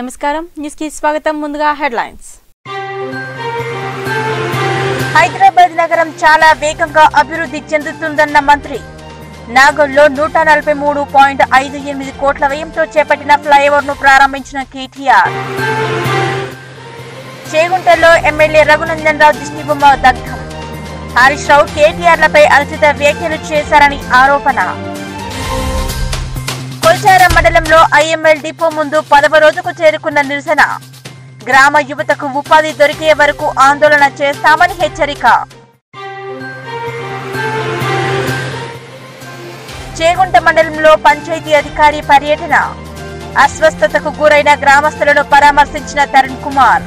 నమస్కారం న్యూస్ కి స్వాగతం ముందుగా హెడ్లైన్స్ హైదరాబాద్ నగరం చాలా వేగంగా అభివృద్ధి చెందుతుందన్న మంత్రి నాగోల్లో 143.58 కోట్ల వ్యయంతో చేపట్టిన ఫ్లైఓవర్ ను ప్రారంభించిన కేటీఆర్ చేగుంటలో ఎమ్మెల్యే రఘునందన్ రావు దిష్టిబొమ్మ దగ్ధం హరీష్ రావు కేటీఆర్లపై అనుచిత వ్యాఖ్యలు చేశారని ఆరోపణ కొల్చారం మండలంలో ఐఎంఎల్ డిపో ముందు 10వ రోజుకు చేరుకున్న నిరసన గ్రామ యువతకు ఉపాధి దొరికే వరకు ఆందోళన చేస్తామని హెచ్చరిక చేగుంట మండలంలో పంచాయతీ అధికారి పర్యటన అస్వస్థతకు గురైన గ్రామస్తులను పరామర్శించిన తరుణ్ కుమార్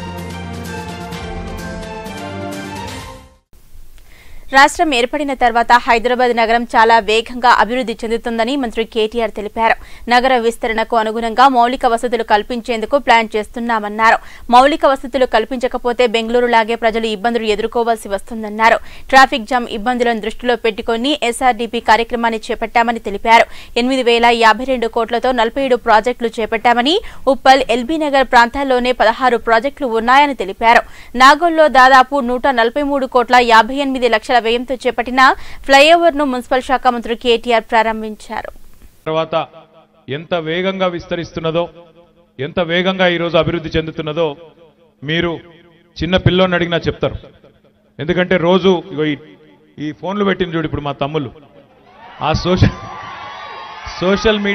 రాష్ట్రం ఏర్పడిన తర్వాత హైదరాబాద్ నగరం చాలా వేగంగా అభివృద్ధి చెందుతుందని మంత్రి కేటీఆర్ తెలిపారు. నగర విస్తరణకు అనుగుణంగా మౌలిక వసతులు కల్పించేందుకు ప్లాన్ చేస్తున్నామన్నారు. మౌలిక వసతులు కల్పించకపోతే బెంగళూరు లాగే ప్రజలు ఇబ్బందులు ఎదుర్కోవాల్సి వస్తుందన్నారు. ట్రాఫిక్ జామ్ ఇబ్బందులను దృష్టిలో పెట్టుకుని ఎస్ఆర్డీపీ కార్యక్రమాన్ని చేపట్టామని తెలిపారు. 8,052 కోట్లతో 47 ప్రాజెక్టులు చేపట్టామని, ఉప్పల్, ఎల్బీ నగర్ ప్రాంతాల్లోనే 16 ప్రాజెక్టులు ఉన్నాయని తెలిపారు. నాగోల్లో దాదాపు 143 కోట్ల 58 లక్షల వ్యయంతో చేపట్టిన ఫ్లైఓవర్ ను మున్సిపల్ శాఖ మంత్రి కేటీఆర్ ప్రారంభించారు. తర్వాత ఎంత వేగంగా విస్తరిస్తున్నదో, ఎంత వేగంగా ఈ రోజు అభివృద్ధి చెందుతున్నదో మీరు చిన్న పిల్లోని అడిగినా చెప్తారు. ఎందుకంటే రోజు ఈ ఫోన్లు పెట్టిన చూడు ఇప్పుడు మా తమ్ముళ్ళు ఆ సోషల్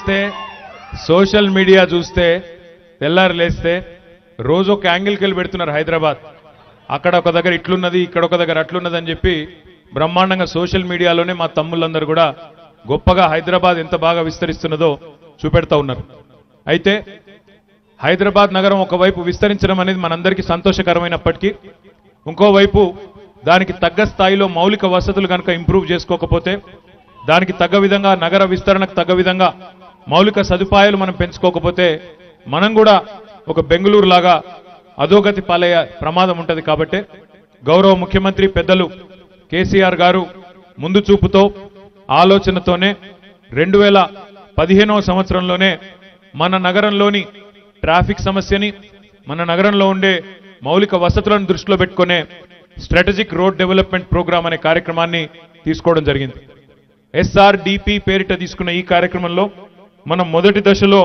మీడియా చూస్తే తెల్లారు లేస్తే రోజు ఒక యాంగిల్కి వెళ్ళి పెడుతున్నారు. హైదరాబాద్ అక్కడ ఒక దగ్గర ఇట్లున్నది, ఇక్కడ ఒక దగ్గర అట్లున్నది అని చెప్పి బ్రహ్మాండంగా సోషల్ మీడియాలోనే మా తమ్ముళ్ళందరూ కూడా గొప్పగా హైదరాబాద్ ఎంత బాగా విస్తరిస్తున్నదో చూపెడతా ఉన్నారు. అయితే హైదరాబాద్ నగరం ఒకవైపు విస్తరించడం అనేది మనందరికీ సంతోషకరమైనప్పటికీ, ఇంకోవైపు దానికి తగ్గ స్థాయిలో మౌలిక వసతులు కనుక ఇంప్రూవ్ చేసుకోకపోతే, దానికి తగ్గ విధంగా నగర విస్తరణకు తగ్గ విధంగా మౌలిక సదుపాయాలు మనం పెంచుకోకపోతే మనం కూడా ఒక బెంగళూరు లాగా అధోగతి పాలయ్యే ప్రమాదం ఉంటుంది. కాబట్టి గౌరవ ముఖ్యమంత్రి పెద్దలు కేసీఆర్ గారు ముందు చూపుతో ఆలోచనతోనే 2015వ సంవత్సరంలోనే మన నగరంలోని ట్రాఫిక్ సమస్యని, మన నగరంలో ఉండే మౌలిక వసతులను దృష్టిలో పెట్టుకునే స్ట్రాటజిక్ రోడ్ డెవలప్మెంట్ ప్రోగ్రామ్ అనే కార్యక్రమాన్ని తీసుకోవడం జరిగింది. ఎస్ఆర్డిపి పేరిట తీసుకున్న ఈ కార్యక్రమంలో మనం మొదటి దశలో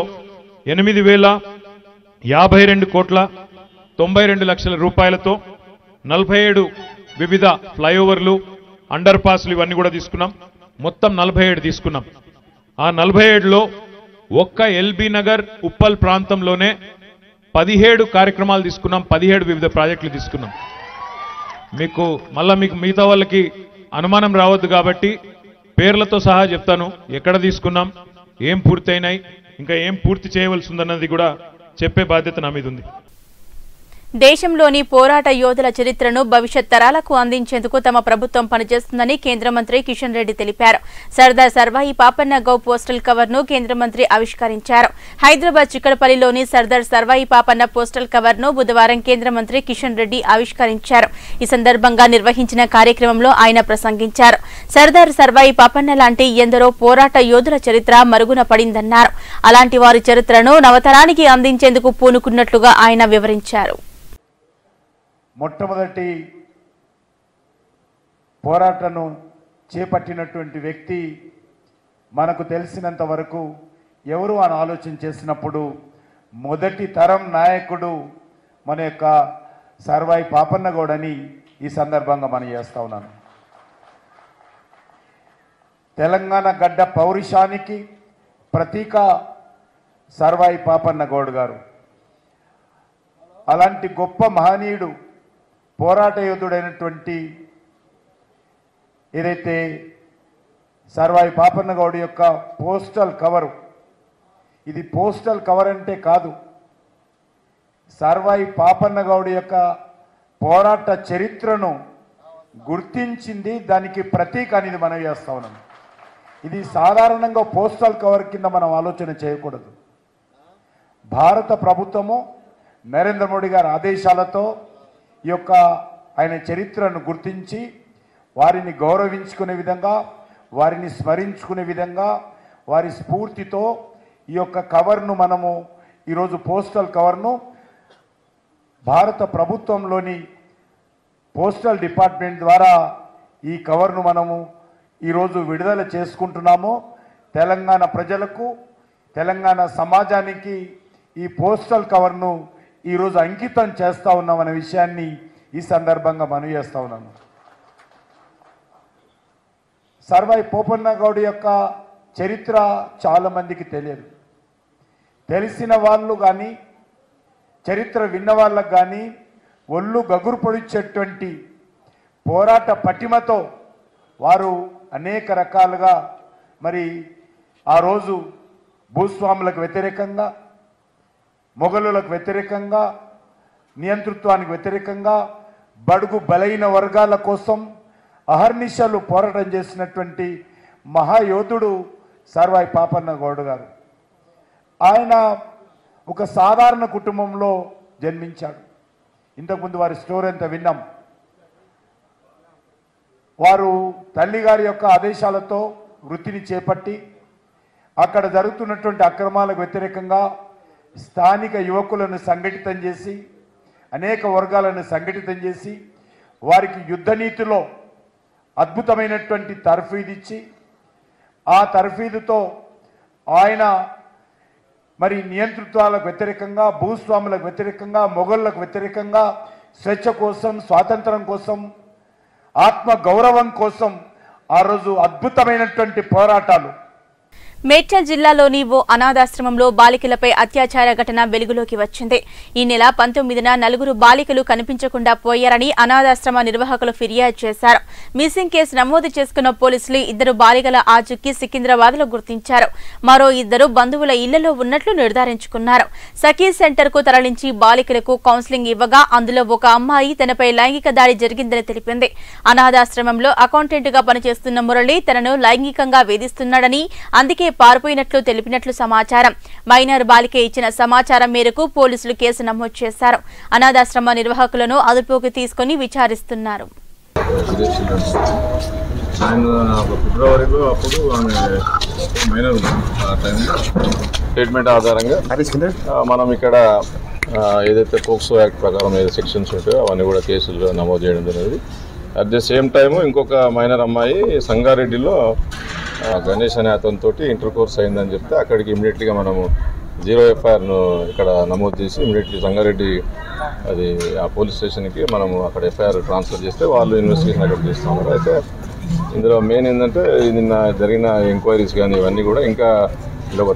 8,052 కోట్ల 92 లక్షల రూపాయలతో 47 వివిధ ఫ్లైఓవర్లు, అండర్ పాస్లు ఇవన్నీ కూడా తీసుకున్నాం. మొత్తం 47 తీసుకున్నాం. ఆ 47లో ఒక్క ఎల్బీ నగర్, ఉప్పల్ ప్రాంతంలోనే 17 కార్యక్రమాలు తీసుకున్నాం. 17 వివిధ ప్రాజెక్టులు తీసుకున్నాం. మీకు మిగతా వాళ్ళకి అనుమానం రావద్దు కాబట్టి పేర్లతో సహా చెప్తాను. ఎక్కడ తీసుకున్నాం, ఏం పూర్తయినాయి, ఇంకా ఏం పూర్తి చేయవలసి ఉందన్నది కూడా చెప్పే బాధ్యత నా మీద ఉంది. దేశంలోని పోరాట యోధుల చరిత్రను భవిష్యత్ తరాలకు అందించేందుకు తమ ప్రభుత్వం పనిచేస్తుందని కేంద్ర మంత్రి కిషన్ రెడ్డి తెలిపారు. సర్దార్ సర్వాయి పాపన్న గౌ పోస్టల్ కవర్ ను కేంద్ర మంత్రి ఆవిష్కరించారు. హైదరాబాద్ చిక్కడపల్లిలోని సర్దార్ సర్వాయి పాపన్న పోస్టల్ కవర్ ను బుధవారం కేంద్ర మంత్రి కిషన్ రెడ్డి ఆవిష్కరించారు. ఈ సందర్భంగా నిర్వహించిన కార్యక్రమంలో ఆయన ప్రసంగించారు. సర్దార్ సర్వాయి పాపన్న లాంటి ఎందరో పోరాట యోధుల చరిత్ర మరుగున పడిందన్నారు. అలాంటి వారి చరిత్రను నవతరానికి అందించేందుకు పూనుకున్నట్లుగా ఆయన వివరించారు. మొట్టమొదటి పోరాటను చేపట్టినటువంటి వ్యక్తి మనకు తెలిసినంత వరకు ఎవరు అని ఆలోచన చేసినప్పుడు మొదటి తరం నాయకుడు మన యొక్క సర్వాయి పాపన్న గౌడని ఈ సందర్భంగా మనం చేస్తా ఉన్నాను. తెలంగాణ గడ్డ పౌరుషానికి ప్రతీక సర్వాయి పాపన్న గౌడ్ గారు. అలాంటి గొప్ప మహనీయుడు, పోరాట యోధుడైనటువంటి ఏదైతే సర్వాయి పాపన్న గౌడ్ యొక్క పోస్టల్ కవరు, ఇది పోస్టల్ కవర్ అంటే కాదు, సర్వాయి పాపన్న గౌడ్ యొక్క పోరాట చరిత్రను గుర్తించింది, దానికి ప్రతీక అనేది మనం చేస్తా ఉన్నాం. ఇది సాధారణంగా పోస్టల్ కవర్ కింద మనం ఆలోచన చేయకూడదు. భారత ప్రభుత్వము నరేంద్ర మోడీ గారి ఆదేశాలతో ఈ యొక్క ఆయన చరిత్రను గుర్తించి వారిని గౌరవించుకునే విధంగా, వారిని స్మరించుకునే విధంగా, వారి స్ఫూర్తితో ఈ యొక్క కవర్ను మనము ఈరోజు పోస్టల్ కవర్ను భారత ప్రభుత్వంలోని పోస్టల్ డిపార్ట్మెంట్ ద్వారా ఈ కవర్ను మనము ఈరోజు విడుదల చేసుకుంటున్నాము. తెలంగాణ ప్రజలకు, తెలంగాణ సమాజానికి ఈ పోస్టల్ కవర్ను ఈరోజు అంకితం చేస్తూ ఉన్నామనే విషయాన్ని ఈ సందర్భంగా మనవి చేస్తూ ఉన్నాను. సర్వాయి పోపన్న గౌడ్ యొక్క చరిత్ర చాలామందికి తెలియదు. తెలిసిన వాళ్ళు కానీ చరిత్ర విన్న వాళ్ళకు కానీ ఒళ్ళు గగురు పొడిచేటువంటి పోరాట పటిమతో వారు అనేక రకాలుగా మరి ఆ రోజు భూస్వాములకు వ్యతిరేకంగా, మొఘలులకు వ్యతిరేకంగా, నియంతృత్వానికి వ్యతిరేకంగా, బడుగు బలైన వర్గాల కోసం అహర్నిశలు పోరాటం చేసినటువంటి మహాయోధుడు సర్వాయి పాపన్న గౌడ్ గారు. ఆయన ఒక సాధారణ కుటుంబంలో జన్మించాడు. ఇంతకుముందు వారి స్టోరీ అంతా విన్నాం. వారు తల్లిగారి యొక్క ఆదేశాలతో వృత్తిని చేపట్టి అక్కడ జరుగుతున్నటువంటి అక్రమాలకు వ్యతిరేకంగా స్థానిక యువకులను సంఘటితం చేసి, అనేక వర్గాలను సంఘటితం చేసి, వారికి యుద్ధ నీతిలో అద్భుతమైనటువంటి తర్ఫీదు ఇచ్చి, ఆ తర్ఫీదుతో ఆయన మరి నియంతృత్వాలకు వ్యతిరేకంగా, భూస్వాములకు వ్యతిరేకంగా, మొఘళ్ళకు వ్యతిరేకంగా స్వేచ్ఛ కోసం, స్వాతంత్రం కోసం, ఆత్మ గౌరవం కోసం ఆ రోజు అద్భుతమైనటువంటి పోరాటాలు. మేడ్చల్ జిల్లాలోని ఓ అనాథాశ్రమంలో బాలికలపై అత్యాచార ఘటన వెలుగులోకి వచ్చింది. ఈ నెల 19న 4 బాలికలు కనిపించకుండా పోయారని అనాథాశ్రమ నిర్వాహకులు ఫిర్యాదు చేశారు. మిస్సింగ్ కేసు నమోదు చేసుకున్న పోలీసులు 2 బాలికల ఆచూకీ సికింద్రాబాద్ లో గుర్తించారు. మరో 2 బంధువుల ఇళ్లలో ఉన్నట్లు నిర్ధారించుకున్నారు. సఖీ సెంటర్ కు తరలించి బాలికలకు కౌన్సిలింగ్ ఇవ్వగా అందులో ఒక అమ్మాయి తనపై లైంగిక దాడి జరిగిందని తెలిపింది. అనాథాశ్రమంలో అకౌంటెంట్ గా పనిచేస్తున్న మురళి తనను లైంగికంగా వేధిస్తున్నాడని, అందుకే పారిపోయినట్లు తెలిపినట్లు సమాచారం. మైనర్ బాలిక ఇచ్చిన సమాచారం మేరకు పోలీసులు కేసు నమోదు చేశారు. అనాథాశ్రమ నిర్వాహకులను అదుపులోకి తీసుకుని విచారిస్తున్నారు. ఫిబ్రవరిలో అప్పుడు ఆమె మైనర్ స్టేట్మెంట్ ఆధారంగా మనం ఇక్కడ ఏదైతే పోక్సో యాక్ట్ ప్రకారం ఏదైతే సెక్షన్స్ ఉంటాయో అవన్నీ కూడా కేసులు నమోదు చేయడం జరిగింది. అట్ ది సేమ్ టైము ఇంకొక మైనర్ అమ్మాయి సంగారెడ్డిలో గణేష్ అనే అతనితో ఇంటర్ కోర్స్ అయిందని చెప్తే అక్కడికి ఇమీడియట్గా మనము 0 ఎఫ్ఐఆర్ను ఇక్కడ నమోదు చేసి ఇమీడియట్లీ సంగారెడ్డి అది ఆ పోలీస్ స్టేషన్కి మనము అక్కడ ఎఫ్ఐఆర్ ట్రాన్స్ఫర్ చేస్తే వాళ్ళు ఇన్వెస్టిగేషన్ అక్కడ చేస్తున్నారు. అయితే ఇందులో మెయిన్ ఏంటంటే నిన్న జరిగిన ఎంక్వైరీస్ కానీ ఇవన్నీ కూడా ఇంకా ఇలా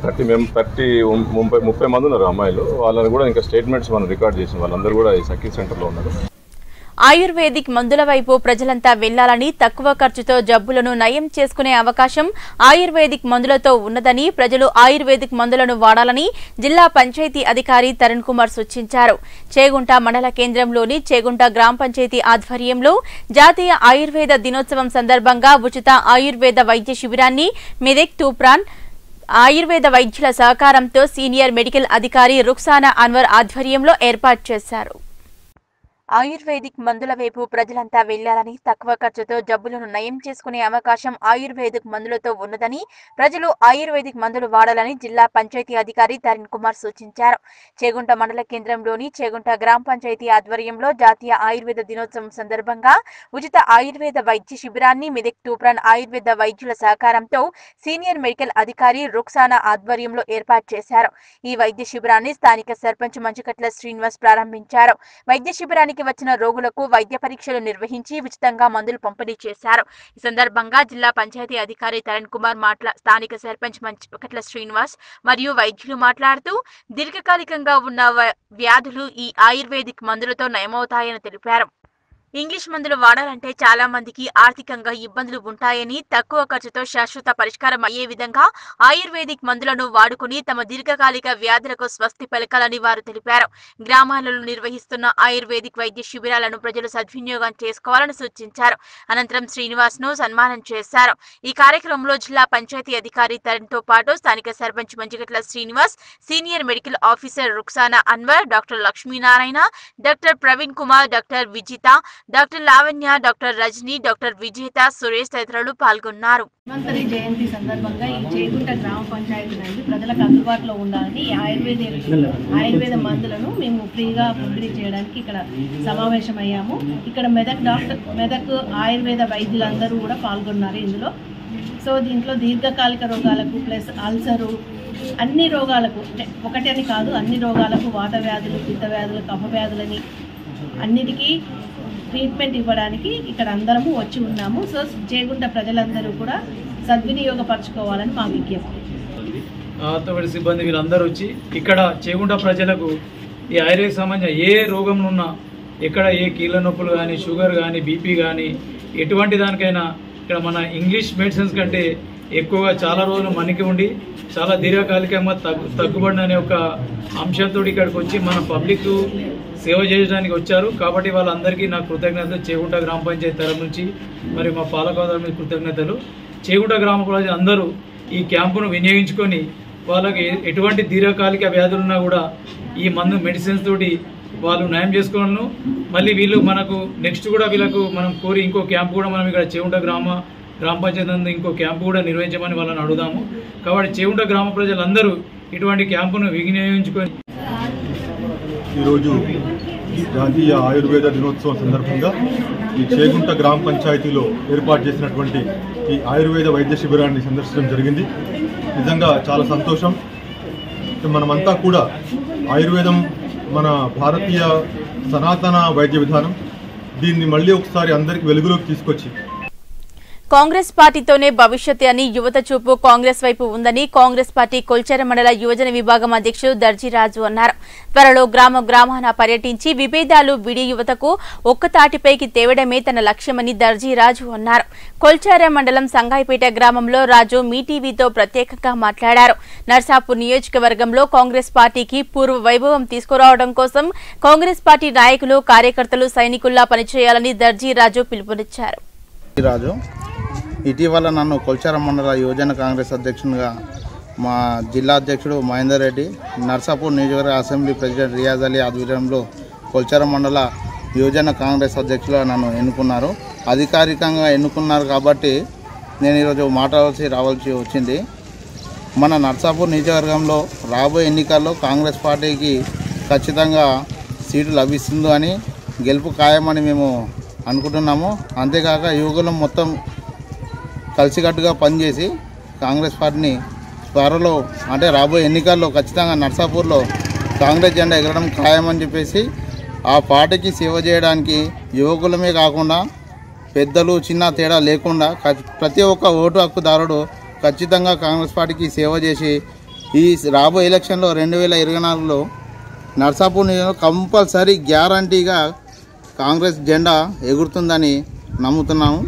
30 మంది ఉన్నారు అమ్మాయిలు. వాళ్ళని కూడా ఇంకా స్టేట్మెంట్స్ మనం రికార్డ్ చేసాం. వాళ్ళందరూ కూడా ఈ సఖీ సెంటర్లో ఉన్నారు. ఆయుర్వేదిక్ మందుల వైపు ప్రజలంతా వెళ్లాలని, తక్కువ ఖర్చుతో జబ్బులను నయం చేసుకునే అవకాశం ఆయుర్వేదిక్ మందులతో ఉన్నదని, ప్రజలు ఆయుర్వేదిక్ మందులను వాడాలని జిల్లా పంచాయతీ అధికారి తరుణ్ కుమార్ సూచించారు. చేగుంట మండల కేంద్రంలోని చేగుంట గ్రామ పంచాయతీ ఆధ్వర్యంలో జాతీయ ఆయుర్వేద దినోత్సవం సందర్భంగా ఉచిత ఆయుర్వేద వైద్య శిబిరాన్ని మెదక్ తూప్రాన్ ఆయుర్వేద వైద్యుల సహకారంతో సీనియర్ మెడికల్ అధికారి రుక్సానా అన్వర్ ఆధ్వర్యంలో ఏర్పాటు చేశారు. ఆయుర్వేదిక్ మందుల వైపు ప్రజలంతా వెళ్లాలని, తక్కువ ఖర్చుతో జబ్బులను నయం చేసుకునే అవకాశం ఆయుర్వేదిక్ మందులతో ఉన్నదని, ప్రజలు ఆయుర్వేదిక్ మందులు వాడాలని జిల్లా పంచాయతీ అధికారి తరుణ్ కుమార్ సూచించారు. చేగుంట మండల కేంద్రంలోని చేగుంట గ్రామ పంచాయతీ ఆధ్వర్యంలో జాతీయ ఆయుర్వేద దినోత్సవం సందర్భంగా ఉచిత ఆయుర్వేద వైద్య శిబిరాన్ని మెదక్ తూప్రాన్ ఆయుర్వేద వైద్యుల సహకారంతో సీనియర్ మెడికల్ అధికారి రుక్సానా ఆధ్వర్యంలో ఏర్పాటు చేశారు. ఈ వైద్య శిబిరాన్ని స్థానిక సర్పంచ్ మంచుకట్ల శ్రీనివాస్ ప్రారంభించారు. వైద్య శిబిరానికి వచ్చిన రోగులకు వైద్య పరీక్షలు నిర్వహించి ఉచితంగా మందులు పంపిణీ చేశారు. ఈ సందర్భంగా జిల్లా పంచాయతీ అధికారి తరుణ్ కుమార్ స్థానిక సర్పంచ్ మంచుకట్ల శ్రీనివాస్ మరియు వైద్యులు మాట్లాడుతూ దీర్ఘకాలికంగా ఉన్న వ్యాధులు ఈ ఆయుర్వేదిక్ మందులతో నయమవుతాయని తెలిపారు. ఇంగ్లీష్ మందులు వాడాలంటే చాలా మందికి ఆర్థికంగా ఇబ్బందులు ఉంటాయని, తక్కువ ఖర్చుతో శాశ్వత పరిష్కారం అయ్యే విధంగా ఆయుర్వేదిక్ మందులను వాడుకుని తమ దీర్ఘకాలిక వ్యాధులకు స్వస్తి పలకాలని వారు తెలిపారు. గ్రామాలలో నిర్వహిస్తున్న ఆయుర్వేదిక్ వైద్య శిబిరాలను ప్రజలు సద్వినియోగం చేసుకోవాలని సూచించారు. అనంతరం శ్రీనివాస్ ను సన్మానం చేశారు. ఈ కార్యక్రమంలో జిల్లా పంచాయతీ అధికారి తరుణ్ తో పాటు స్థానిక sarpanch Manchugatla Srinivas, senior medical officer Ruksana Anwar, doctor Lakshminarayana, doctor Praveen Kumar, doctor Vijitha, doctor Lavanya, doctor Rajani, doctor Vijetha, Suresh తదితరులు పాల్గొన్నారు. ధన్వంతరి జయంతి సందర్భంగా ఈ చేగుంట గ్రామ పంచాయతీ నుండి ప్రజలకు అందుబాటులో ఉండాలని ఆయుర్వేద మందులను మేము ఫ్రీగా పంపిణీ చేయడానికి ఇక్కడ సమావేశమయ్యాము. ఇక్కడ మెదక్ ఆయుర్వేద వైద్యులందరూ కూడా పాల్గొన్నారు ఇందులో. సో దీంట్లో దీర్ఘకాలిక రోగాలకు ప్లస్ అల్సరు, అన్ని రోగాలకు, ఒకటి అని కాదు, అన్ని రోగాలకు, వాత వ్యాధులు, పిత్త వ్యాధులు, కఫ వ్యాధులని అన్నిటికీ ట్రీట్మెంట్ ఇవ్వడానికి ఇక్కడ అందరము వచ్చి ఉన్నాము. సో చేగుంట ప్రజలందరూ కూడా సద్వినియోగపరచుకోవాలని మా విజ్ఞప్తి. ఆర్థోపెడిక్ సిబ్బంది వీళ్ళందరూ వచ్చి ఇక్కడ చేగుంట ప్రజలకు ఈ ఆయుర్వేద సంబంధించిన ఏ రోగం ఉన్నా, ఎక్కడ ఏ కీళ్ళ నొప్పులు కానీ, షుగర్ కానీ, బీపీ కానీ, ఎటువంటి దానికైనా ఇక్కడ మన ఇంగ్లీష్ మెడిసిన్స్ కంటే ఎక్కువగా చాలా రోజులు మనకి ఉండి చాలా దీర్ఘకాలికంగా తగ్గుబడిన అనే ఒక అంశంతో ఇక్కడికి వచ్చి మన పబ్లిక్ సేవ చేయడానికి వచ్చారు. కాబట్టి వాళ్ళందరికీ నా కృతజ్ఞతలు. చేగుంట గ్రామ పంచాయతీ తరఫు నుంచి మరి మా పాలకవర్గం మీద కృతజ్ఞతలు. చేగుంట గ్రామ ప్రజలు అందరూ ఈ క్యాంపును వినియోగించుకొని వాళ్ళకి ఎటువంటి దీర్ఘకాలిక వ్యాధులున్నా కూడా ఈ మందు మెడిసిన్స్ తోటి వాళ్ళు నయం చేసుకోవడం. మళ్ళీ వీళ్ళు మనకు నెక్స్ట్ కూడా వీళ్ళకు మనం కోరి ఇంకో క్యాంపు కూడా మనం ఇక్కడ చేగుంట గ్రామ పంచాయతీ నందు ఇంకో క్యాంపు కూడా నిర్వహించమని వాళ్ళని అడుగుదాము. కాబట్టి చేగుంట గ్రామ ప్రజలందరూ ఇటువంటి క్యాంపును వినియోగించుకొని ఈరోజు జాతీయ ఆయుర్వేద దినోత్సవం సందర్భంగా ఈ చేగుంట గ్రామ పంచాయతీలో ఏర్పాటు చేసినటువంటి ఈ ఆయుర్వేద వైద్య శిబిరాన్ని సందర్శించడం జరిగింది. నిజంగా చాలా సంతోషం. మనమంతా కూడా ఆయుర్వేదం మన భారతీయ సనాతన వైద్య విధానం, దీన్ని మళ్ళీ ఒకసారి అందరికి వెలుగులోకి తీసుకొచ్చి కాంగ్రెస్ పార్టీతోనే భవిష్యత్తు అని యువత చూపు కాంగ్రెస్ వైపు ఉందని కాంగ్రెస్ పార్టీ కొల్చార మండల యువజన విభాగం అధ్యక్షుడు దర్జీరాజు అన్నారు. త్వరలో గ్రామాన పర్యటించి విభేదాలు విడి యువతకు ఒక్కతాటిపైకి తేవడమే తన లక్ష్యమని దర్జీరాజు అన్నారు. కొల్చార మండలం సంగాయిపేట గ్రామంలో రాజు మీ టీవీతో ప్రత్యేకంగా మాట్లాడారు. నర్సాపూర్ నియోజకవర్గంలో కాంగ్రెస్ పార్టీకి పూర్వ వైభవం తీసుకురావడం కోసం కాంగ్రెస్ పార్టీ నాయకులు, కార్యకర్తలు సైనికుల్లా పనిచేయాలని దర్జీరాజు పిలుపునిచ్చారు. ఇటీవల నన్ను కొల్చార మండల యువజన కాంగ్రెస్ అధ్యక్షునిగా మా జిల్లా అధ్యక్షుడు మహేందర్ రెడ్డి, నర్సాపూర్ నియోజకవర్గ అసెంబ్లీ ప్రెసిడెంట్ రియాజ్ అలీ ఆధ్వర్యంలో కొల్చార మండల యువజన కాంగ్రెస్ అధ్యక్షులుగా నన్ను ఎన్నుకున్నారు. అధికారికంగా ఎన్నుకున్నారు కాబట్టి నేను ఈరోజు రావాల్సి వచ్చింది. మన నర్సాపూర్ నియోజకవర్గంలో రాబోయే ఎన్నికల్లో కాంగ్రెస్ పార్టీకి ఖచ్చితంగా సీటు లభిస్తుందో అని, గెలుపు ఖాయమని మేము అనుకుంటున్నాము. అంతేకాక యువకులు మొత్తం కలిసికట్టుగా పనిచేసి కాంగ్రెస్ పార్టీని త్వరలో అంటే రాబోయే ఎన్నికల్లో ఖచ్చితంగా నర్సాపూర్లో కాంగ్రెస్ జెండా ఎగరడం ఖాయమని చెప్పేసి ఆ పార్టీకి సేవ చేయడానికి యువకులమే కాకుండా పెద్దలు చిన్న తేడా లేకుండా ప్రతి ఒక్క ఓటు హక్కుదారుడు ఖచ్చితంగా కాంగ్రెస్ పార్టీకి సేవ చేసి ఈ రాబోయే ఎలక్షన్లో 2024లో నర్సాపూర్ కంపల్సరీ గ్యారంటీగా కాంగ్రెస్ జెండా ఎగురుతుందని నమ్ముతున్నాము.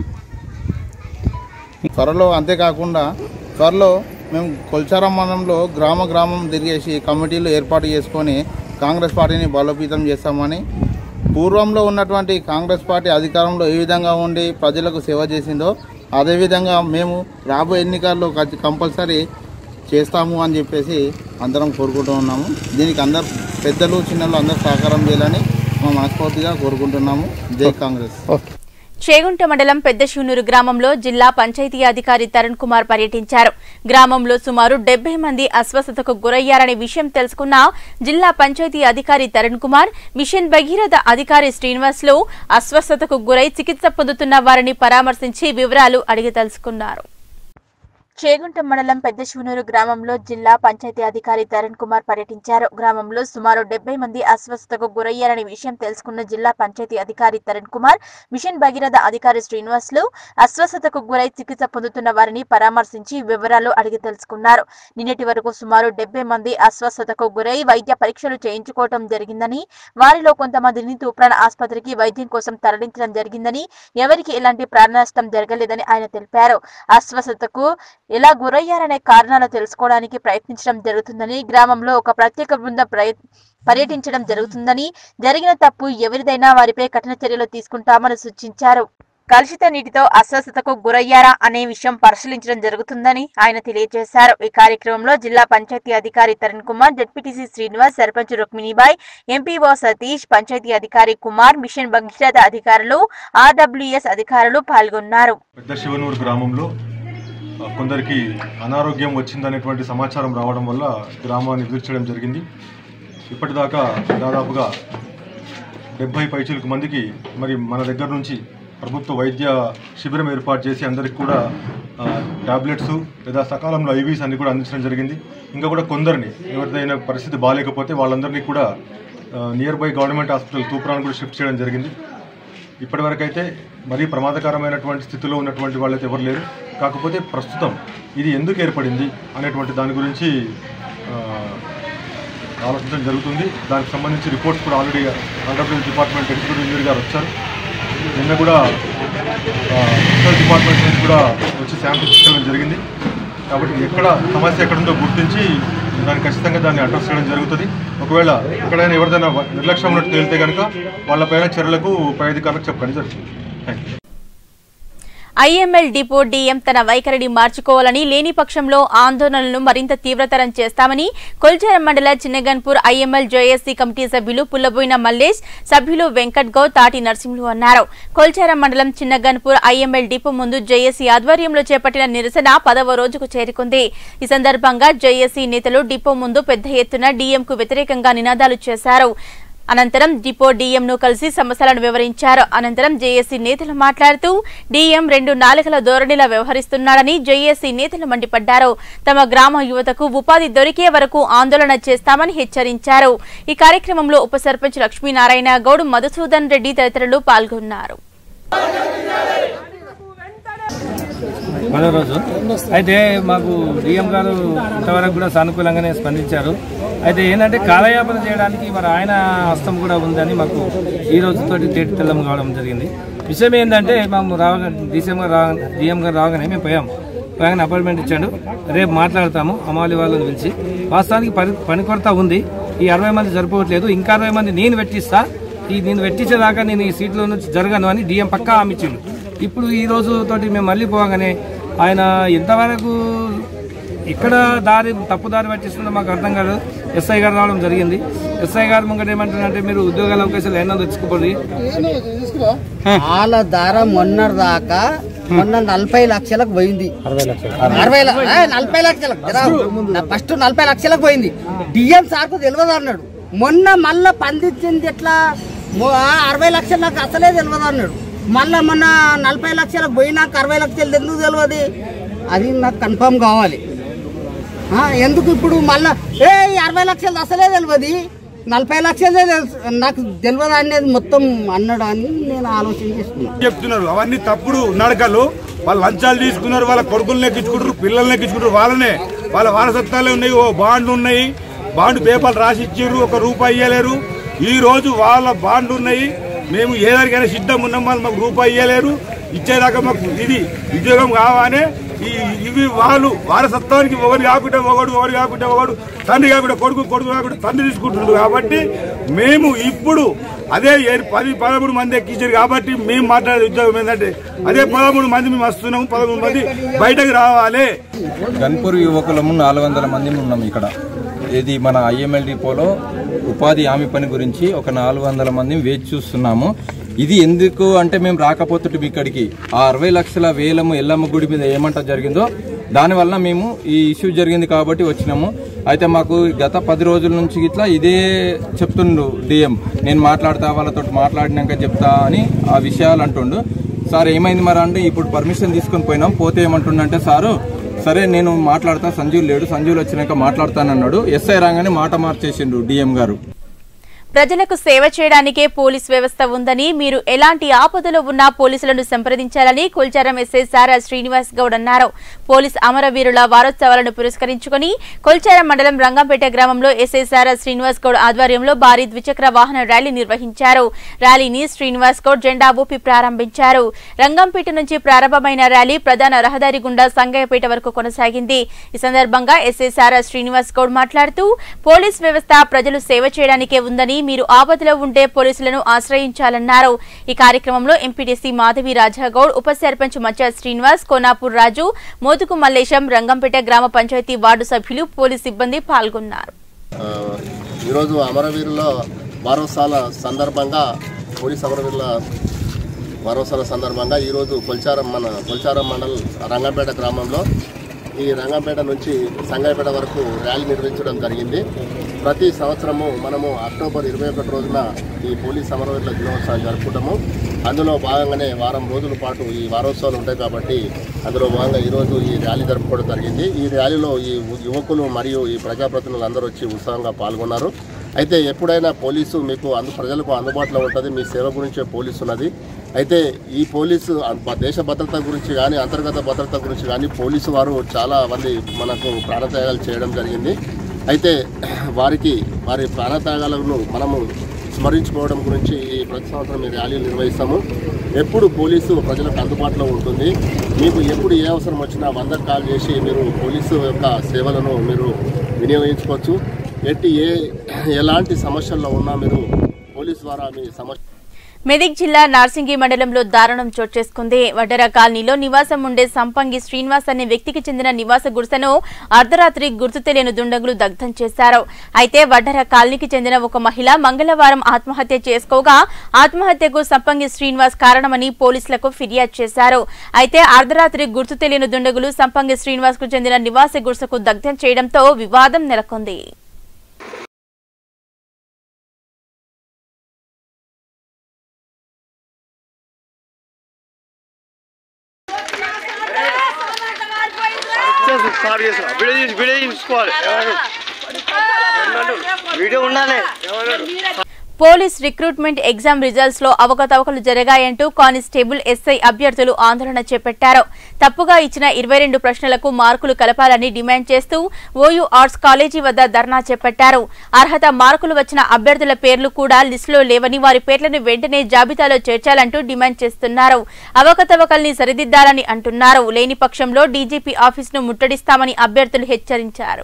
అంతేకాకుండా త్వరలో మేము కొల్చార మండలంలో గ్రామం తిరిగేసి కమిటీలు ఏర్పాటు చేసుకొని కాంగ్రెస్ పార్టీని బలోపేతం చేస్తామని, పూర్వంలో ఉన్నటువంటి కాంగ్రెస్ పార్టీ అధికారంలో ఏ విధంగా ఉండి ప్రజలకు సేవ చేసిందో అదేవిధంగా మేము రాబోయే ఎన్నికల్లో కంపల్సరీ చేస్తాము అని చెప్పేసి అందరం కోరుకుంటూ ఉన్నాము. దీనికి అందరు పెద్దలు చిన్నలు అందరూ సహకారం చేయాలని మా మనస్ఫూర్తిగా కోరుకుంటున్నాము. జై కాంగ్రెస్. చేగుంట మండలం పెద్దశూనూరు గ్రామంలో జిల్లా పంచాయతీ అధికారి తరుణ్ కుమార్ పర్యటించారు. గ్రామంలో సుమారు 70 మంది అస్వస్థతకు గురయ్యారనే విషయం తెలుసుకున్న జిల్లా పంచాయతీ అధికారి తరుణ్ కుమార్ మిషన్ భగీరథ అధికారి శ్రీనివాస్లు అస్వస్థతకు గురై చికిత్స పొందుతున్న వారిని పరామర్శించి వివరాలు అడిగి తెలుసుకున్నారు. చేగుంట మండలం పెద్దశూనూరు గ్రామంలో జిల్లా పంచాయతీ అధికారి తరుణ్ కుమార్ పర్యటించారు. గ్రామంలో సుమారు 70 మంది అస్వస్థతకు గురయ్యారనే విషయం తెలుసుకున్న జిల్లా పంచాయతీ అధికారి తరుణ్ కుమార్ మిషన్ భగీరథ అధికారి శ్రీనివాస్లు అస్వస్థతకు గురై చికిత్స పొందుతున్న వారిని పరామర్శించి వివరాలు అడిగి తెలుసుకున్నారు. నిన్నటి వరకు సుమారు 70 మంది అస్వస్థతకు గురై వైద్య పరీక్షలు చేయించుకోవడం జరిగిందని, వారిలో కొంతమందిని తూప్రాన్ ఆసుపత్రికి వైద్యం కోసం తరలించడం జరిగిందని, ఎవరికి ఎలాంటి ప్రాణ నష్టం జరగలేదని ఆయన తెలిపారు. అస్వస్థతకు ఎలా గురయ్యారనే కారణాలు తెలుసుకోవడానికి ప్రయత్నించడం జరుగుతుందని, గ్రామంలో ఒక ప్రత్యేక బృందం పర్యటించడం జరుగుతుందని, జరిగిన తప్పు ఎవరిదైనా వారిపై కఠిన చర్యలు తీసుకుంటామని సూచించారు. కలుషిత నీటితో అస్వస్థతకు గురయ్యారా అనే విషయం పరిశీలించడం జరుగుతుందని ఆయన తెలియజేశారు. ఈ కార్యక్రమంలో జిల్లా పంచాయతీ అధికారి తరుణ్ కుమార్, జెడ్పీటీసీ శ్రీనివాస్, సర్పంచ్ రుక్మిణీబాయ్, ఎంపీఓ సతీష్, పంచాయతీ అధికారి కుమార్, మిషన్ భగీరథ అధికారులు, ఆర్డబ్ల్యూఎస్ అధికారులు పాల్గొన్నారు. పెద్ద శివనూరు గ్రామంలో కొందరికి అనారోగ్యం వచ్చిందనేటువంటి సమాచారం రావడం వల్ల గ్రామాన్ని విజిట్ చేయడం జరిగింది. ఇప్పటిదాకా దాదాపుగా 70 పైచిలకు మందికి మరి మన దగ్గర నుంచి ప్రభుత్వ వైద్య శిబిరం ఏర్పాటు చేసి అందరికి కూడా టాబ్లెట్స్ లేదా సకాలంలో ఐవీస్ అన్ని కూడా అందించడం జరిగింది. ఇంకా కూడా కొందరిని ఎవరిదైనా పరిస్థితి బాగాలేకపోతే వాళ్ళందరినీ కూడా nearby government hospital Toopran కూడా షిఫ్ట్ చేయడం జరిగింది. ఇప్పటివరకైతే మరీ ప్రమాదకరమైనటువంటి స్థితిలో ఉన్నటువంటి వాళ్ళైతే ఎవరు లేరు. కాకపోతే ప్రస్తుతం ఇది ఎందుకు ఏర్పడింది అనేటువంటి దాని గురించి ఆలోచించడం జరుగుతుంది. దానికి సంబంధించి రిపోర్ట్స్ కూడా already Andhra Pradesh department executive engineer garu వచ్చారు. నిన్న కూడా డిపార్ట్మెంట్ నుంచి కూడా వచ్చి శాంపిల్స్ ఇచ్చడం జరిగింది. కాబట్టి ఎక్కడ సమస్య ఎక్కడుందో గుర్తించి దాన్ని ఖచ్చితంగా దాన్ని అడ్రస్ చేయడం జరుగుతుంది. ఒకవేళ ఎక్కడైనా ఎవరిదైనా నిర్లక్ష్యం ఉన్నట్టు తేలితే కనుక వాళ్ళపైన చర్యలకు పై అధికారులకు చెప్పడం జరుగుతుంది. Thank you. IML depot DM తన వైఖరిని మార్చుకోవాలని, లేని పక్షంలో ఆందోళనలను మరింత తీవ్రతరం చేస్తామని కొల్చారం మండల చిన్నగన్పూర్ ఐఎంఎల్ జేఏసీ కమిటీ సభ్యులు పుల్లబోయిన మల్లేష్, సభ్యులు వెంకట్ గౌడ్, తాటి నరసింహులు అన్నారు. కొల్చారం మండలం చిన్నగన్పూర్ ఐఎంఎల్ డిపో ముందు జేఏసీ ఆధ్వర్యంలో చేపట్టిన నిరసన 10వ రోజుకు చేరుకుంది. ఈ సందర్భంగా జేఏసీ నేతలు డిపో ముందు పెద్ద ఎత్తున డీఎంకు వ్యతిరేకంగా నినాదాలు చేశారు. అనంతరం డిపో డీఎంను కలిసి సమస్యలను వివరించారు. అనంతరం జేఏసీ నేతలు మాట్లాడుతూ డీఎం 2 నాలుకల ధోరణిలా వ్యవహరిస్తున్నాడని జేఏసీ నేతలు మండిపడ్డారు. తమ గ్రామ యువతకు ఉపాధి దొరికే వరకు ఆందోళన చేస్తామని హెచ్చరించారు. ఈ కార్యక్రమంలో ఉప సర్పంచ్ లక్ష్మీనారాయణ గౌడ్, మధుసూదన్ రెడ్డి తదితరులు పాల్గొన్నారు. మరో రోజు అయితే మాకు డిఎం గారు ఇంతవరకు కూడా సానుకూలంగానే స్పందించారు. అయితే ఏంటంటే కాలయాపన చేయడానికి మరి ఆయన హస్తం కూడా ఉందని మాకు ఈ రోజుతోటి తేటి తెల్లం కావడం జరిగింది. విషయం ఏంటంటే మేము డిఎం గారు రాగానే మేము పోయాగానే అపాయింట్మెంట్ ఇచ్చాడు. రేపు మాట్లాడతాము అమాలి వాళ్ళని పిలిచి. వాస్తవానికి పని కొరత ఉంది. ఈ 60 మంది సరిపోవట్లేదు. ఇంకా 60 మంది నేను పెట్టిస్తా. నేను పెట్టించేదాకా నేను ఈ సీట్లో నుంచి జరగను అని డిఎం పక్కా హామీ ఇచ్చిండు. ఇప్పుడు ఈ రోజు తోటి మేము మళ్ళీ పోగానే ఆయన ఎంతవరకు ఇక్కడ తప్పు దారి పట్టిస్తుందో మాకు అర్థం కాదు. ఎస్ఐ గారు రావడం జరిగింది. ఎస్ఐ గారు ముంగట ఏమంటారంటే మీరు ఉద్యోగాల అవకాశాలు ఎన్నో తెచ్చుకోండి. వాళ్ళ ధర మొన్న 40 లక్షలకు పోయింది. 40 లక్షలకు ఫస్ట్ 40 లక్షలకు పోయింది. డిఎం సార్కు తెలియదు అన్నాడు. మొన్న మళ్ళా పండించింది ఎట్లా 60 లక్షలు నాకు అసలే తెలియదు అన్నాడు. మళ్ళా మొన్న 40 లక్షలకు పోయినాక 60 లక్షలు ఎందుకు తెలియదు? అది నాకు కన్ఫర్మ్ కావాలి. ఎందుకు ఇప్పుడు మళ్ళా 60 లక్షలు అసలే తెలియదు, 40 లక్షలే నాకు తెలియదు అనేది మొత్తం అన్నాడు అని నేను ఆలోచన చేస్తున్నాను. చెప్తున్నారు అవన్నీ తప్పుడు నడకలు. వాళ్ళు లంచాలు తీసుకున్నారు, వాళ్ళ కొడుకులు ఎక్కించుకుంటారు, పిల్లల్ని ఎక్కించుకుంటారు. వాళ్ళ వారసత్వాలే ఉన్నాయి, ఓ బాండ్లు ఉన్నాయి, బాండ్ పేపర్లు రాసి ఇచ్చారు, 1 రూపాయి ఇవ్వలేరు. ఈ రోజు వాళ్ళ బాండ్లు ఉన్నాయి, మేము ఏదానికైనా సిద్ధం ఉన్నాం, వాళ్ళు మాకు రూపాయి ఇవ్వలేరు. ఇచ్చేదాకా మాకు ఇది ఉద్యోగం కావాలనే ఇవి వాళ్ళు వారసత్వానికి ఒకరు కాకుండా ఒకడు తండ్రి కాకుండా కొడుకు కాకుండా తండ్రి తీసుకుంటున్నారు. కాబట్టి మేము ఇప్పుడు అదే 10-13 మంది ఎక్కించారు. కాబట్టి మేము మాట్లాడే ఉద్యోగం ఏంటంటే అదే 13 మంది మేము వస్తున్నాము, 13 మంది బయటకు రావాలి. గన్పూర్ యువకులము 400 మంది ఉన్నాము ఇక్కడ. ఇది మన ఐఎంఎల్ డిపోలో ఉపాధి హామీ పని గురించి ఒక 400 మంది వేచి చూస్తున్నాము. ఇది ఎందుకు అంటే మేము రాకపోతుంటే ఇక్కడికి ఆ 60 లక్షల వేలము ఎల్లమ్మ గుడి మీద ఏమంట జరిగిందో దానివల్ల మేము ఈ ఇష్యూ జరిగింది కాబట్టి వచ్చినాము. అయితే మాకు గత 10 రోజుల నుంచి ఇట్లా ఇదే చెప్తుండు డిఎం, నేను మాట్లాడతా వాళ్ళతో మాట్లాడినాక చెప్తా అని ఆ విషయాలు అంటుండు. సార్ ఏమైంది మరి అంటే ఇప్పుడు పర్మిషన్ తీసుకొని పోయినాం. పోతే ఏమంటుండంటే సారు సరే నేను మాట్లాడతా, సంజీవ్ లేడు, సంజీవులు వచ్చినాక మాట్లాడతానన్నాడు. ఎస్ఐ రాగానే మాట మార్చేసిండు డిఎం గారు. ప్రజలకు సేవ చేయడానికే పోలీస్ వ్యవస్థ ఉందని, మీరు ఎలాంటి ఆపదలో ఉన్నా పోలీసులను సంప్రదించాలని కొల్చారం ఎస్ఐ సారా శ్రీనివాస్ గౌడ్ అన్నారు. పోలీస్ అమరవీరుల వారోత్సవాలను పురస్కరించుకుని కొల్చారం మండలం రంగంపేట గ్రామంలో ఎస్ఐ సారా శ్రీనివాస్ గౌడ్ ఆధ్వర్యంలో భారీ ద్విచక్ర వాహన ర్యాలీ నిర్వహించారు. ర్యాలీని శ్రీనివాస్ గౌడ్ జెండా ఊపి ప్రారంభించారు. రంగంపేట నుంచి ప్రారంభమైన ర్యాలీ ప్రధాన రహదారి గుండా సంగయ్యపేట వరకు కొనసాగింది. ఈ సందర్భంగా ఎస్ఐ సారా శ్రీనివాస్ గౌడ్ మాట్లాడుతూ పోలీస్ వ్యవస్థ ప్రజలు సేవ చేయడానికే ఉందని, మీరు ఆపదలో ఉంటే పోలీసులను ఆశ్రయించాలన్నారు. ఈ కార్యక్రమంలో ఎంపీటీసీ మాధవి రాజాగౌడ్, ఉప సర్పంచ్ మచ్చా శ్రీనివాస్, కోనాపూర్ రాజు, మోతుకు మల్లేశం, రంగంపేట గ్రామ పంచాయతీ వార్డు సభ్యులు, పోలీసు సిబ్బంది పాల్గొన్నారు. ఈరోజు అమరవీరుల వారోత్సవాల సందర్భంగా పోలీస్ అమరవీరుల వారోత్సవాల సందర్భంగా ఈరోజు కొల్చారం మండల్ రంగంపేట గ్రామంలో ఈ రంగంపేట నుంచి సంగాయపేట వరకు ర్యాలీ నిర్వహించడం జరిగింది. ప్రతి సంవత్సరము మనము అక్టోబర్ 21 రోజున ఈ పోలీస్ అమరవీరుల దినోత్సవాన్ని జరుపుకుంటాము. అందులో భాగంగానే వారం రోజుల పాటు ఈ వారోత్సవాలు ఉంటాయి కాబట్టి అందులో భాగంగా ఈరోజు ఈ ర్యాలీ జరుపుకోవడం జరిగింది. ఈ ర్యాలీలో ఈ యువకులు మరియు ఈ ప్రజాప్రతినిధులు అందరూ వచ్చి ఉత్సాహంగా పాల్గొన్నారు. అయితే ఎప్పుడైనా పోలీసు మీకు ప్రజలకు అందుబాటులో ఉంటుంది, మీ సేవ గురించే పోలీసు ఉన్నది. అయితే ఈ పోలీసు దేశ భద్రత గురించి కానీ అంతర్గత భద్రత గురించి కానీ పోలీసు వారు చాలా మంది మనకు ప్రాణత్యాగాలు చేయడం జరిగింది. అయితే వారి ప్రాణత్యాగాలను మనము స్మరించుకోవడం గురించి ఈ ప్రతి సంవత్సరం ఈ ర్యాలీలు నిర్వహిస్తాము. ఎప్పుడు పోలీసు ప్రజలకు అందుబాటులో ఉంటుంది. మీకు ఎప్పుడు ఏ అవసరం వచ్చినా 100 కాల్ చేసి మీరు పోలీసు యొక్క సేవలను మీరు వినియోగించుకోవచ్చు. ఎలాంటి సమస్యల్లో ఉన్నా మీరు పోలీసు ద్వారా మీ సమస్య. మెదక్ జిల్లా నార్సింగి మండలంలో దారుణం చోటు చేసుకుంది. వడ్డర కాలనీలో నివాసం ఉండే సంపంగి శ్రీనివాస్ అనే వ్యక్తికి చెందిన నివాస గుడిసెను అర్ధరాత్రి గుర్తు తెలియని దుండగులు దగ్ధం చేశారు. అయితే వడ్డర కాలనీకి చెందిన ఒక మహిళ మంగళవారం ఆత్మహత్య చేసుకోగా ఆత్మహత్యకు సంపంగి శ్రీనివాస్ కారణమని పోలీసులకు ఫిర్యాదు చేశారు. అయితే అర్ధరాత్రి గుర్తు తెలియని దుండగులు సంపంగి శ్రీనివాస్ కు చెందిన నివాస గుడిసెకు దగ్ధం చేయడంతో వివాదం నెలకొంది. పోలీస్ రిక్రూట్మెంట్ ఎగ్జామ్ రిజల్ట్స్ లో అవకతవకలు జరిగాయంటూ కానిస్టేబుల్ ఎస్ఐ అభ్యర్థులు ఆందోళన చేపట్టారు. తప్పుగా ఇచ్చిన 22 ప్రశ్నలకు మార్కులు కలపాలని డిమాండ్ చేస్తూ ఓయూ ఆర్ట్స్ కాలేజీ వద్ద ధర్నా చేపట్టారు. అర్హత మార్కులు వచ్చిన అభ్యర్థుల పేర్లు కూడా లిస్టులో లేవని వారి పేర్లను వెంటనే జాబితాలో చేర్చాలంటూ డిమాండ్ చేస్తున్నారు. అవకతవకల్ని సరిదిద్దాలని అంటున్నారు. లేని పక్షంలో డీజీపీ ఆఫీసును ముట్టడిస్తామని అభ్యర్థులు హెచ్చరించారు.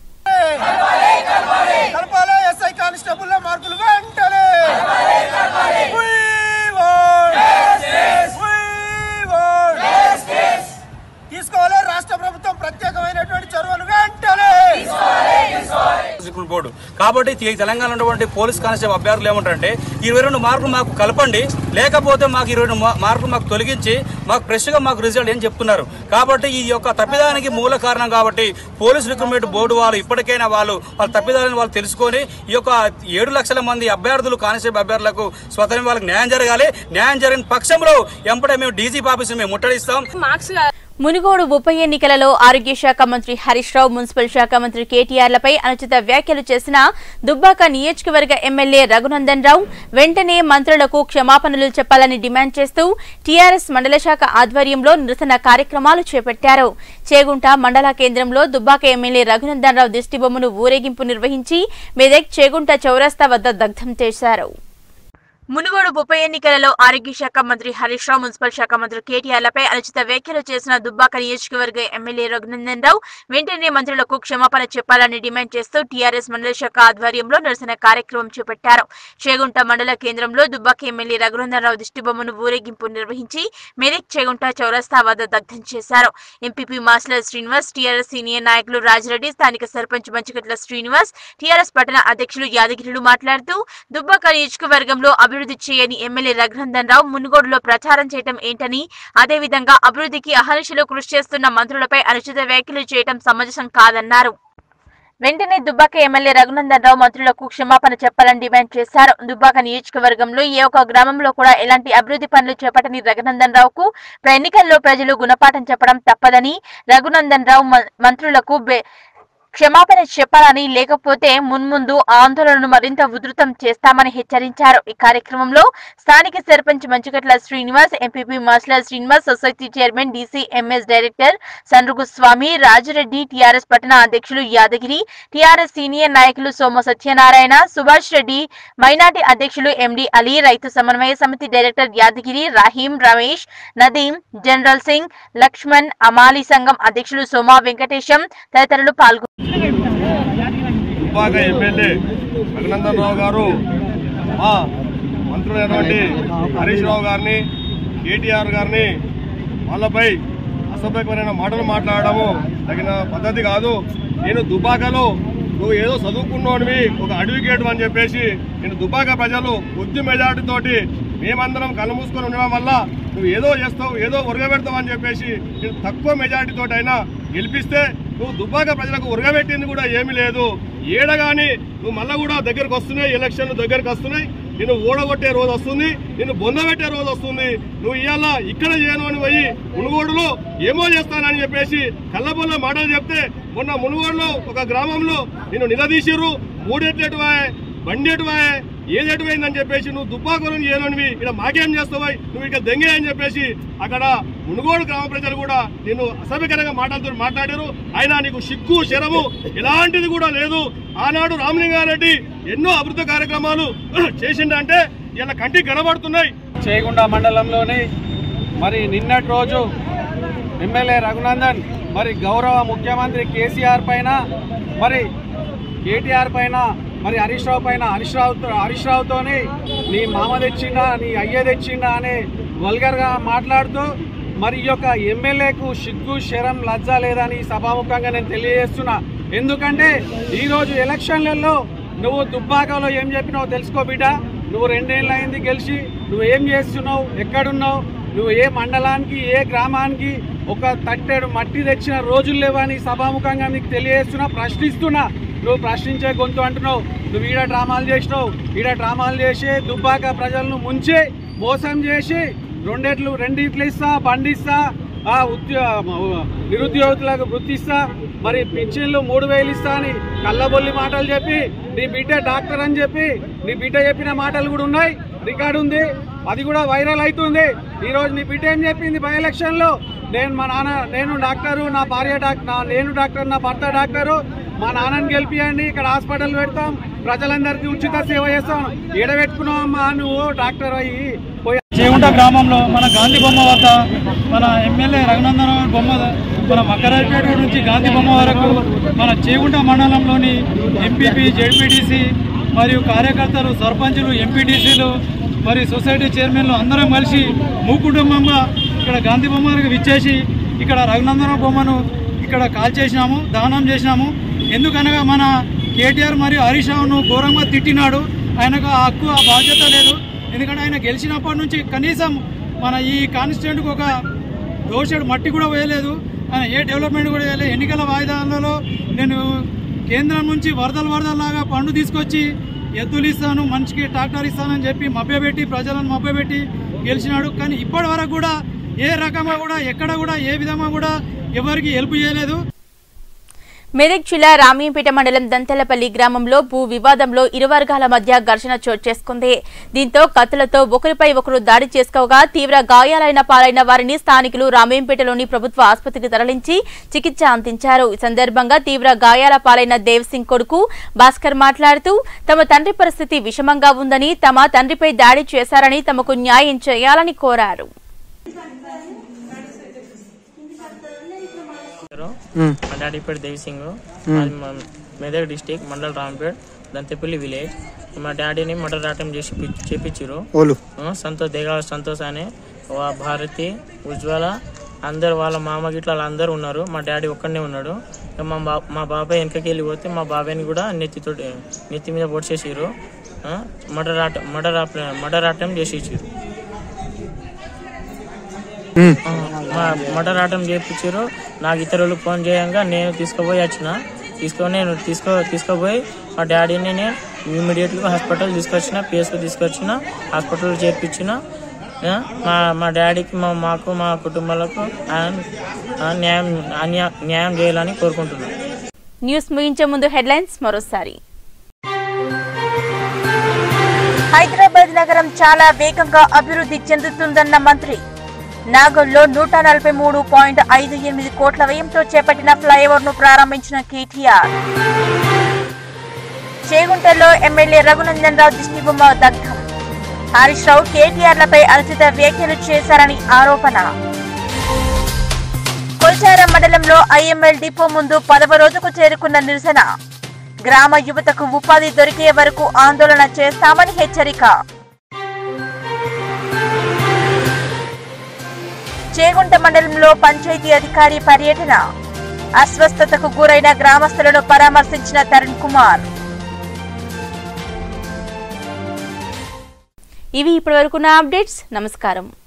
రాష్ట్ర ప్రభుత్వం ప్రత్యేకమైనటువంటి చొరవలు వెంటనే బోర్డు కాబట్టి తెలంగాణలో ఉన్నటువంటి పోలీస్ కానిస్టేబుల్ అభ్యర్థులు ఏమంటారంటే 22 మార్కులు మాకు కలపండి, లేకపోతే మాకు 22 మార్కులు మాకు తొలగించి మాకు ఫ్రెష్గా మాకు రిజల్ట్ అని చెప్తున్నారు. కాబట్టి ఈ యొక్క తప్పిదానికి మూల కారణం కాబట్టి పోలీస్ రిక్రూట్మెంట్ బోర్డు వాళ్ళు ఇప్పటికైనా వాళ్ళ తప్పిదాలను వాళ్ళు తెలుసుకొని ఈ యొక్క 7 లక్షల మంది అభ్యర్థులు కానిస్టేబుల్ అభ్యర్థులకు స్వతంత్రం వాళ్ళకి న్యాయం జరగాలి. న్యాయం జరిగిన పక్షంలో ఎంపడే మేము డీజీపీ ఆఫీస్ మేము ముట్టడిస్తాం. మునుగోడు ఉప ఎన్నికలలో ఆరోగ్య శాఖ మంత్రి హరీష్ రావు, మున్సిపల్ శాఖ మంత్రి కేటీఆర్లపై అనుచిత వ్యాఖ్యలు చేసిన దుబ్బాక నియోజకవర్గ ఎమ్మెల్యే రఘునందన్ రావు వెంటనే మంత్రులకు క్షమాపణలు చెప్పాలని డిమాండ్ చేస్తూ టీఆర్ఎస్ మండల శాఖ ఆధ్వర్యంలో నిరసన కార్యక్రమాలు చేపట్టారు. చేగుంట మండల కేంద్రంలో దుబ్బాక ఎమ్మెల్యే రఘునందన్ రావు దిష్టిబొమ్మను ఊరేగింపు నిర్వహించి మెదక్ చేగుంట చౌరస్తా వద్ద దగ్ధం చేశారు. మునుగోడు ఉప ఎన్నికలలో ఆరోగ్య శాఖ మంత్రి హరీష్ రావు, మున్సిపల్ శాఖ మంత్రి కేటీఆర్లపై అనుచిత వ్యాఖ్యలు చేసిన దుబ్బాక నియోజకవర్గ ఎమ్మెల్యే రఘునందన్ రావు వెంటనే మంత్రులకు క్షమాపణ చెప్పాలని డిమాండ్ చేస్తూ టీఆర్ఎస్ మండల శాఖ ఆధ్వర్యంలో నిరసన కార్యక్రమం చేపట్టారు. చేగుంట మండల కేంద్రంలో దుబ్బాక ఎమ్మెల్యే రఘునందన్ రావు దిష్టిబొమ్మను ఊరేగింపు నిర్వహించి మెదక్ చేగుంట చౌరస్తా వద్ద దగ్ధం చేశారు. MPP Masla Srinivas, TRS senior నాయకులు రాజిరెడ్డి, స్థానిక సర్పంచ్ మంచికట్ల శ్రీనివాస్, టీఆర్ఎస్ పట్టణ అధ్యక్షులు యాదగిరిలు మాట్లాడుతూ దుబ్బాక నియోజకవర్గంలో అభివృద్ధి చేయని ఎమ్మెల్యే రఘునందన్ రావు మునుగోడులో ప్రచారం చేయడం ఏంటని, అదేవిధంగా అభివృద్ధికి అహర్నిశలు కృషి చేస్తున్న మంత్రులపై అనుచిత వ్యాఖ్యలు చేయడం సమంజసం కాదన్నారు. వెంటనే దుబ్బాక ఎమ్మెల్యే రఘునందన్ రావు మంత్రులకు క్షమాపణ చెప్పాలని డిమాండ్ చేశారు. దుబ్బాక నియోజకవర్గంలో ఏ ఒక్క గ్రామంలో కూడా ఎలాంటి అభివృద్ధి పనులు చేపట్టని రఘునందన్ రావుకు ఎన్నికల్లో ప్రజలు గుణపాఠం చెప్పడం తప్పదని, రఘునందన్ రావు మంత్రులకు క్షమాపణ చెప్పాలని, లేకపోతే మున్ముందు ఆందోళనను మరింత ఉధృతం చేస్తామని హెచ్చరించారు. ఈ కార్యక్రమంలో స్థానిక sarpanch Manchikatla Srinivas, MPP Masla Srinivas, society chairman DCMS director Sandrugu Swamy, Rajireddy, TRS పట్టణ అధ్యక్షులు యాదగిరి, టీఆర్ఎస్ సీనియర్ నాయకులు సోమ సత్యనారాయణ, సుభాష్ రెడ్డి, మైనార్టీ అధ్యక్షులు ఎండి అలీ, రైతు సమన్వయ సమితి డైరెక్టర్ యాదగిరి, రహీం, రమేష్, నదీం, జనరల్ సింగ్, లక్ష్మణ్, అమాలి సంఘం అధ్యక్షులు సోమా వెంకటేశం తదితరులు పాల్గొన్నారు. దుబ్బాక ఎమ్మెల్యే రఘునందన్ రావు గారు మా మంత్రులైనటువంటి హరీష్ రావు గారిని, కేటీఆర్ గారిని వాళ్ళపై అసభ్యకరమైన మాటలు మాట్లాడడము తగిన పద్ధతి కాదు. నేను దుబాకలో నువ్వు ఏదో చదువుకున్నోడివి, ఒక అడ్వకేట్ అని చెప్పేసి నేను దుబాక ప్రజలు కొద్ది మెజార్టీతోటి మేమందరం కళ్ళు మూసుకొని ఉండడం వల్ల నువ్వు ఏదో చేస్తావు, ఏదో ఉరగబెడతావు అని చెప్పేసి నేను తక్కువ మెజార్టీతో అయినా గెలిపిస్తే నువ్వు దుబాక ప్రజలకు ఉరగబెట్టింది కూడా ఏమీ లేదు. ఏడగాని నువ్వు మళ్ళా కూడా దగ్గరకు వస్తున్నాయి, ఎలక్షన్లు దగ్గరకు వస్తున్నాయి, నిన్ను ఓడగొట్టే రోజు వస్తుంది, నిన్ను బొందబెట్టే రోజు వస్తుంది. నువ్వు ఇవాళ ఇక్కడ చేయను అని పోయి మునుగోడులో ఏమో చేస్తానని చెప్పేసి కళ్ళబొల్ల మాటలు చెప్తే మొన్న మునుగోడులో ఒక గ్రామంలో నిన్ను నిలదీసిర్రు. మూడెట్లెటువాయే, బండి ఎటువాయే, ఏది ఎటువైందని చెప్పేసి నువ్వు దుబ్బాకులను చేయనునివి, ఇక్కడ మాకేం చేస్తావాయి, నువ్వు ఇక్కడ దెంగే అని చెప్పేసి అక్కడ మునుగోడు గ్రామ ప్రజలు కూడా నిన్ను అసభ్యకరంగా మాటలతో మాట్లాడారు. అయినా నీకు సిగ్గు శరము ఎలాంటిది కూడా లేదు. ఆనాడు రామలింగారెడ్డి ఎన్నో అభివృద్ధి కార్యక్రమాలు చేసిండంటే ఇలా కంటికి కనబడుతున్నాయి. చేగుంట మండలంలోని మరి నిన్నటి రోజు ఎమ్మెల్యే రఘునందన్ మరి గౌరవ ముఖ్యమంత్రి కేసీఆర్ పైన, మరి కేటీఆర్ పైన, మరి హరీష్ రావు పైన, హరీష్ రావుతోని నీ మామ తెచ్చిండా, నీ అయ్య తెచ్చిండా అనే వల్గర్గా మాట్లాడుతూ మరి ఈ యొక్క ఎమ్మెల్యేకు సిగ్గు శరం లజ్జ లేదని సభాముఖంగా నేను తెలియజేస్తున్నా. ఎందుకంటే ఈరోజు ఎలక్షన్లలో నువ్వు దుబ్బాకలో ఏం చెప్పినావు తెలుసుకో బిడ్డ. నువ్వు 2 ఏళ్ళు అయింది గెలిచి, నువ్వు ఏం చేస్తున్నావు, ఎక్కడున్నావు, నువ్వు ఏ మండలానికి, ఏ గ్రామానికి ఒక తట్టెడు మట్టి తెచ్చిన రోజులు లేవని సభాముఖంగా నీకు తెలియజేస్తున్నా, ప్రశ్నిస్తున్నా. నువ్వు ప్రశ్నించే గొంతు అంటున్నావు. నువ్వు ఈడ డ్రామాలు చేసినావు, ఈడ డ్రామాలు చేసి దుబ్బాక ప్రజలను ముంచి మోసం చేసి రెండిట్లు ఇస్తా, బండి ఇస్తా, నిరుద్యోగులకు వృత్తి ఇస్తా, మరి పింఛన్లు 3000 ఇస్తా అని కళ్ళబొల్లి మాటలు చెప్పి నీ బిడ్డ డాక్టర్ అని చెప్పి నీ బిడ్డ చెప్పిన మాటలు కూడా ఉన్నాయి, రికార్డు ఉంది, అది కూడా వైరల్ అవుతుంది. ఈరోజు నీ బిడ్డ ఏం చెప్పింది బై ఎలక్షన్లో, నేను డాక్టరు, నా భార్య డాక్టర్, నేను డాక్టర్, నా భర్త డాక్టరు, మా నాన్నని గెలిపియండి, ఇక్కడ హాస్పిటల్ పెడతాం, ప్రజలందరికీ ఉచిత సేవ చేస్తాం. ఎడబెట్టుకున్నావమ్మా నువ్వు డాక్టర్ అయ్యి. చేగుంట గ్రామంలో మన గాంధీ బొమ్మ వద్ద మన ఎమ్మెల్యే రఘునందన్ బొమ్మ, మన మక్కరాయపేట నుంచి గాంధీ బొమ్మ వరకు మన చేగుంట మండలంలోని ఎంపీపీ, జెడ్పీటీసీ మరియు కార్యకర్తలు, సర్పంచులు, ఎంపీటీసీలు మరియు సొసైటీ చైర్మన్లు అందరం కలిసి మూకుటుంబంగా ఇక్కడ గాంధీ బొమ్మ వరకు విచ్చేసి ఇక్కడ రఘునందన్ బొమ్మను ఇక్కడ కాల్ చేసినాము, దహనం చేసినాము. ఎందుకనగా మన కేటీఆర్ మరియు హరీష్ రావును ఘోరంగా తిట్టినాడు. ఆయనకు ఆ హక్కు, ఆ బాధ్యత లేదు. ఎందుకంటే ఆయన గెలిచినప్పటి నుంచి కనీసం మన ఈ కాన్స్టిట్యూయెంట్కి ఒక దోషుడు మట్టి కూడా వేయలేదు, ఆయన ఏ డెవలప్మెంట్ కూడా వేయలేదు. ఎన్నికల వాయిదాలలో నేను కేంద్రం నుంచి వరదలాగా పండు తీసుకొచ్చి ఎద్దులు ఇస్తాను, మనిషికి ట్రాక్టర్ ఇస్తానని చెప్పి మభ్యపెట్టి, ప్రజలను మభ్యపెట్టి గెలిచినాడు. కానీ ఇప్పటి వరకు కూడా ఏ రకంగా కూడా, ఎక్కడ కూడా, ఏ విధంగా కూడా ఎవరికి హెల్ప్ చేయలేదు. మెదక్ జిల్లా రామీంపేట మండలం దంతెలపల్లి గ్రామంలో భూ వివాదంలో ఇరు వర్గాల మధ్య ఘర్షణ చోటు చేసుకుంది. దీంతో కత్తులతో ఒకరిపై ఒకరు దాడి చేసుకోగా తీవ్ర గాయాలైన పాలైన వారిని స్థానికులు రామీంపేటలోని ప్రభుత్వ ఆసుపత్రికి తరలించి చికిత్స అందించారు. ఈ సందర్భంగా తీవ్ర గాయాల పాలైన దేవ్ సింగ్ కొడుకు భాస్కర్ మాట్లాడుతూ తమ తండ్రి పరిస్థితి విషమంగా ఉందని, తమ తండ్రిపై దాడి చేశారని, తమకు న్యాయం చేయాలని కోరారు. మా డాడీ పేరు దేవ్ సింగ్, మెదక్ డిస్టిక్, మండల్ రాంపేట్, దంతెపల్లి విలేజ్. మా డాడీని మర్డర్ అటెంప్ట్ చేపించారు. సంతోష్ అనే భారతి, ఉజ్వల, అందరు వాళ్ళ మామ గిట్ల అందరు ఉన్నారు. మా డాడీ ఒక్కడనే ఉన్నాడు. మా బాబాయ్ వెనకకి వెళ్ళిపోతే మా బాబాయ్ని కూడా నెత్తి మీద పొడిచేసారు. మర్డర్ అటెంప్ట్ చేసేసారు. మర్డర్ అటెంప్ట్ చేయించారు. నాకు ఇతరులు ఫోన్ చేయంగా నేను తీసుకుపోయి మా డాడీని నేను ఇమీడియట్గా హాస్పిటల్ తీసుకొచ్చిన, పిఎస్కి తీసుకొచ్చిన, హాస్పిటల్ చేర్పించిన. మా డాడీకి, మాకు, మా కుటుంబాలకు న్యాయం చేయాలని కోరుకుంటున్నాను. న్యూస్ ముగించే ముందు హెడ్లైన్స్ మరోసారి. హైదరాబాద్ నగరం చాలా వేగంగా అభివృద్ధి చెందుతుందన్న మంత్రి. నాగోల్లో 143.58 కోట్ల వ్యయంతో చేపట్టిన ఫ్లైఓవర్ ను ప్రారంభించిన కేటీఆర్. చేగుంటలో ఎమ్మెల్యే రఘునందన్ రావు దిష్టిబొమ్మ దగ్ధం. హరీష్ రావు, కేటీఆర్లపై అనుచిత వ్యాఖ్యలు చేశారని ఆరోపణ. కొల్చారం మండలంలో ఐఎంఎల్ డిపో ముందు 10వ రోజుకు చేరుకున్న నిరసన. గ్రామ యువతకు ఉపాధి దొరికే వరకు ఆందోళన చేస్తామని హెచ్చరిక. చేగుంట మండలంలో పంచాయతీ అధికారి పర్యటన. అస్వస్థతకు గురైన గ్రామస్తులను పరామర్శించిన తరుణ్ కుమార్. ఇవి ఇప్పటివరకున్న అప్డేట్స్. నమస్కారం.